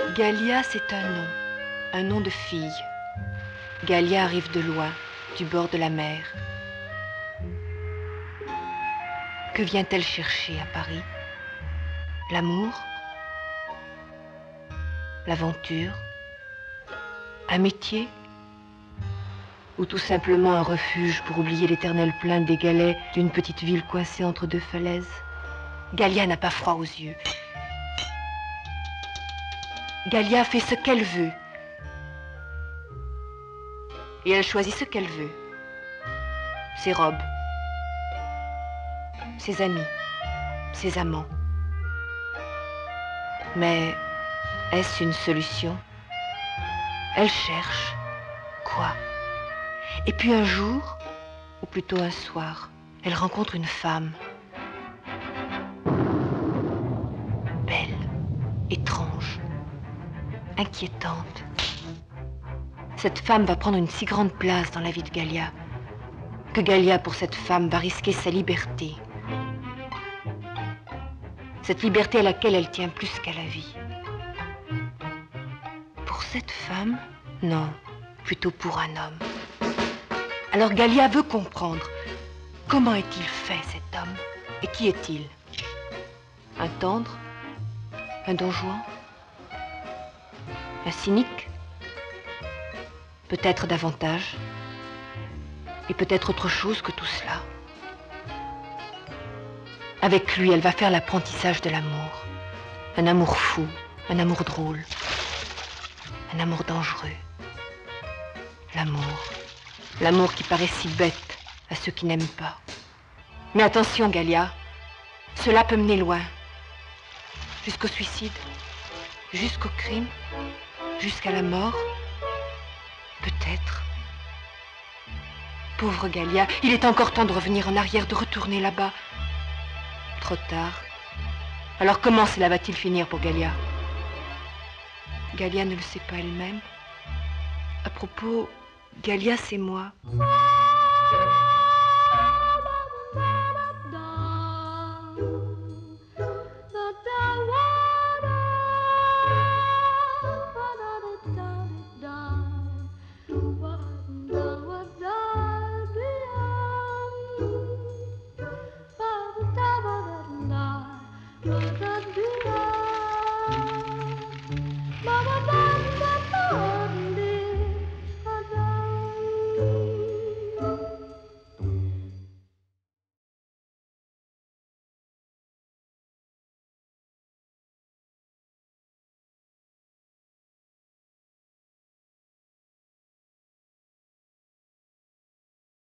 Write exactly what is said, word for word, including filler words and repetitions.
Galia, c'est un nom, un nom de fille. Galia arrive de loin, du bord de la mer. Que vient-elle chercher à Paris? L'amour? L'aventure? Un métier? Ou tout simplement un refuge pour oublier l'éternelle plainte des galets d'une petite ville coincée entre deux falaises? Galia n'a pas froid aux yeux. Galia fait ce qu'elle veut. Et elle choisit ce qu'elle veut. Ses robes, ses amis, ses amants. Mais est-ce une solution? Elle cherche. Quoi? Et puis un jour, ou plutôt un soir, elle rencontre une femme. Belle, étrange, inquiétante. Cette femme va prendre une si grande place dans la vie de Galia que Galia, pour cette femme, va risquer sa liberté. Cette liberté à laquelle elle tient plus qu'à la vie. Pour cette femme, non, plutôt pour un homme. Alors Galia veut comprendre. Comment est-il fait, cet homme? Et qui est-il? Un tendre? Un don Juan? Un cynique? Peut-être davantage. Et peut-être autre chose que tout cela. Avec lui, elle va faire l'apprentissage de l'amour. Un amour fou, un amour drôle, un amour dangereux. L'amour. L'amour qui paraît si bête à ceux qui n'aiment pas. Mais attention, Galia, cela peut mener loin. Jusqu'au suicide, jusqu'au crime, jusqu'à la mort. Peut-être. Pauvre Galia, il est encore temps de revenir en arrière, de retourner là-bas. Trop tard. Alors comment cela va-t-il finir pour Galia? Galia ne le sait pas elle-même. À propos, Galia, c'est moi.